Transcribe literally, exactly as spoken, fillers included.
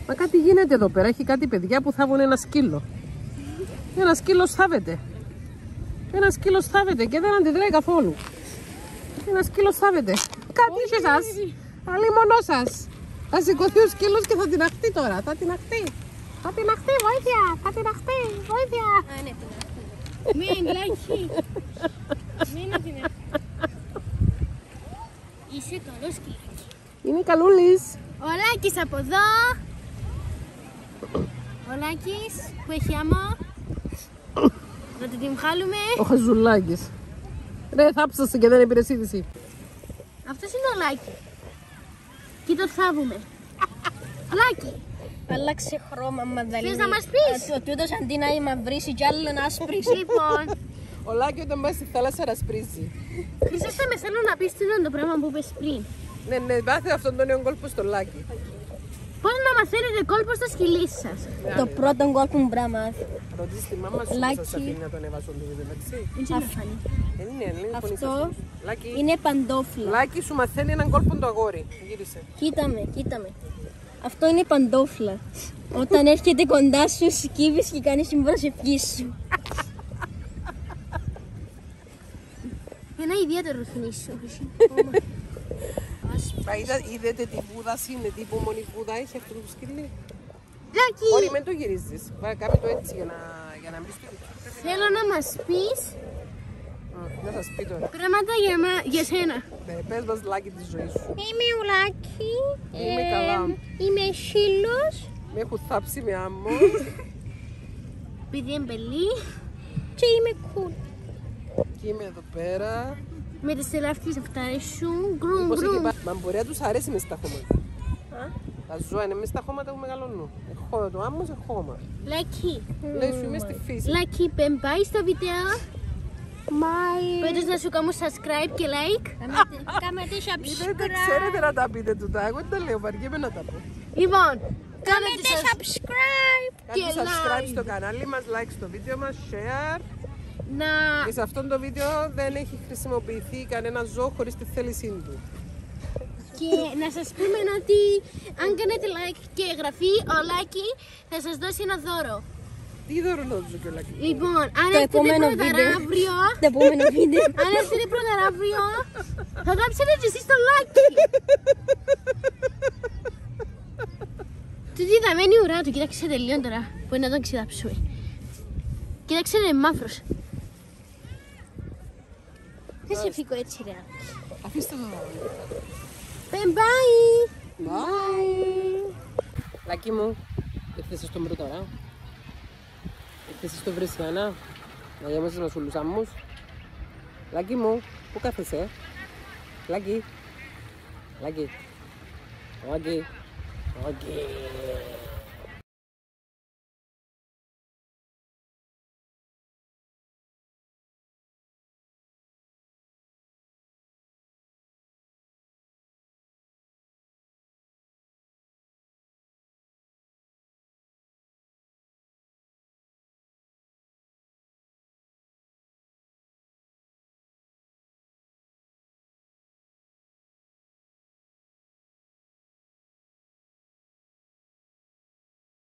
Μα κάτι γίνεται εδώ πέρα. Έχει κάτι παιδιά που θάβουν ένα σκύλο. Ένα σκύλο θάβεται. Ένα σκύλο θάβεται και δεν αντιδράει καθόλου. Ένα σκύλο θάβεται. Κάτι είχε σας. Αλλή μονό σας. Θα σηκωθεί ο σκύλος και θα την αχτεί τώρα. Θα την αχτεί. Θα την αχτεί, βοήθεια. Θα την αχτεί, βοήθεια. Α, ναι, την αχτεί. Μην, Λάκη. Μην την αχτεί. Είσαι καλός σκυλάκι. Είναι καλούλης. Ο Λάκης από εδώ. Ο Λάκης που έχει άμμο. Να την την βγάλουμε. Ο Χαζουλάκης. Ρε, θάψασε και δεν πήρες είδηση. Αυτός είναι ο Λάκη. Και το θάβουμε. Λάκη. Άλλαξε χρώμα, Μαδαλίνη. Θες να μας πεις? Ο τούτος αντί να είναι μαυρίσει κι άλλο να ασπρίσει. Λοιπόν, Ο Λάκη όταν πάει στη θάλασσα ρασπρίζει. Χρυσέστα με θέλω να πεις τι ήταν το πράγμα που είπες πριν. Ναι, ναι, βάθε αυτόν τον νέο κόλπο στο Λάκη. Πώς να μαθαίνετε κόλπο στο σκυλί σας. Το πρώτο γκολ που μου πρέπει να μάθει. Ρωτήσεις τη μάμα σου Λάκη. που σας αφήνει να τον εβάσουν το βίντεο, εντάξει. Αυτό. Δεν είναι, δεν είναι φωνή Αυτό σας. Λάκη, είναι παντόφλα. Λάκη σου μαθαίνει έναν κόλπο το αγόρι. Γύρισε. Κοίτα με, κοίτα με. Αυτό είναι παντόφλα. Όταν έρχεται κοντά σου, σκύβεις και κάνεις την προσευχή σου. Ένα ιδιαίτερο θνήσιο. Μα είδα- είδατε τι βούδα είναι, τι υπομονή βούδα έχει αυτό το σκυλί. Λάκη, Όχι, μην το γυρίζεις. Βά, κάμε το έτσι για να, για να μπει στο YouTube. θέλω να μας πεις Α, να σας πει τώρα. πράγματα για, μα- για σένα. Ναι, πες μας Λάκη τη ζωή σου. Είμαι ο Λάκη. Είμαι καλά. Είμαι σύλλος. Με έχουν θάψει με άμμο. Επειδή είμαι μπελή. Και είμαι cool. Και είμαι εδώ πέρα. Με τις τεράστιες αυτάρες σου. Γκρουμ Μήπως εκεί γκρουμ. πά- Μα μπορεί να τους αρέσει μες στα χώματα. Τα ζώα είναι μες στα χώματα που μεγαλώνουν. Έχω το άμμο σε χώμα. Λάκη. Λέει σου είμαι στη φύση. Λάκη, πεν πάει στο βίντεο. Πέτως να σου κάνω subscribe και like. Κάμετε Είδατε, ξέρετε να τα πείτε τούτα. Εγώ δεν τα λέω, βαριέμαι να τα πω. Λοιπόν, κάνετε subscribe. subscribe. Και Κάντε subscribe like. στο κανάλι μας, like στο βίντεο μας, share. Να... Και σε αυτό το βίντεο δεν έχει χρησιμοποιηθεί κανένα ζώο χωρίς τη θέλησή του. Και να σας πούμε ότι αν κάνετε like και εγγραφή, ο Λάκη θα σας δώσει ένα δώρο. Τι δώρο να του και Λάκη. Λοιπόν, αν Το έρθετε επόμενο πρώτα βίντεο. αύριο, Το επόμενο βίντεο. αν έρθετε πρώτα αύριο, θα γράψετε και εσείς το Λάκη. Του είδαμε είναι η ουρά του, κοίταξε τελείω τώρα που είναι να τον ξεδάψουμε. Κοίταξε είναι μαύρος. Δεν σε φύγω έτσι ρε. Αφήστε το. Bye bye. Bye. Λάκη μου, ήρθες στον πρώτο ώρα. Ήρθες στο Βρυσιανά. Να γέμωσες με σουλούς άμμους. Λάκη μου, πού κάθεσαι. Λάκη. Λάκη. Λάκη. Λάκη.